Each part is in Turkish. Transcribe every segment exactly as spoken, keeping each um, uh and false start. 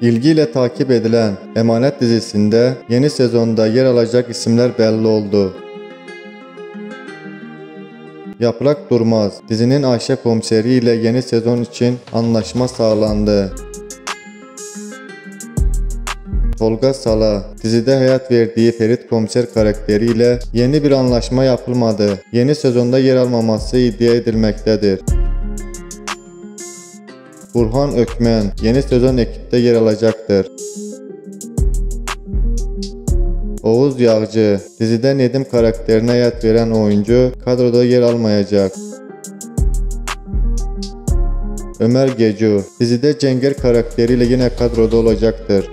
İlgiyle takip edilen Emanet dizisinde yeni sezonda yer alacak isimler belli oldu. Yaprak Durmaz dizinin Ayşe komiseri ile yeni sezon için anlaşma sağlandı. Tolga Sala dizide hayat verdiği Ferit komiser karakteriyle yeni bir anlaşma yapılmadı. Yeni sezonda yer almaması iddia edilmektedir. Burhan Ökmen yeni sezon ekipte yer alacaktır. Oğuz Yağcı dizide Nedim karakterine hayat veren oyuncu kadroda yer almayacak. Ömer Gecu dizide Cenger karakteriyle yine kadroda olacaktır.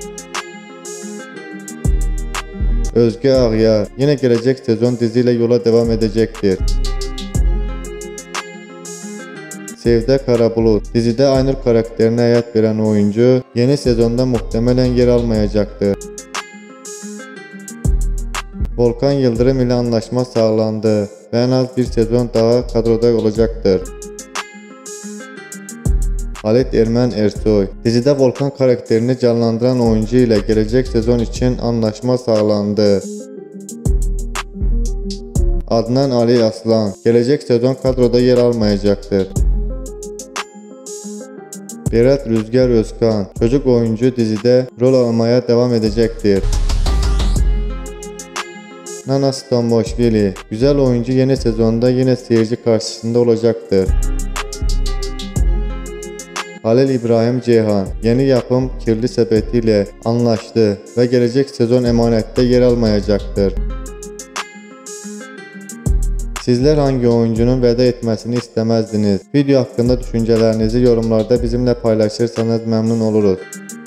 Özge Ağyar yine gelecek sezon diziyle yola devam edecektir. Sevde Karabulut dizide Aynur karakterine hayat veren oyuncu yeni sezonda muhtemelen yer almayacaktır. Volkan Yıldırım ile anlaşma sağlandı ve en az bir sezon daha kadroda olacaktır. Halit Ermen Ersoy dizide Volkan karakterini canlandıran oyuncu ile gelecek sezon için anlaşma sağlandı. Adnan Ali Aslan gelecek sezon kadroda yer almayacaktır. Berat Rüzgar Özkan çocuk oyuncu dizide rol almaya devam edecektir. Nana Stamboşvili güzel oyuncu yeni sezonda yine seyirci karşısında olacaktır. Halil İbrahim Ceyhan yeni yapım Kirli Sepeti ile anlaştı ve gelecek sezon Emanet'te yer almayacaktır. Sizler hangi oyuncunun veda etmesini istemezdiniz? Video hakkında düşüncelerinizi yorumlarda bizimle paylaşırsanız memnun oluruz.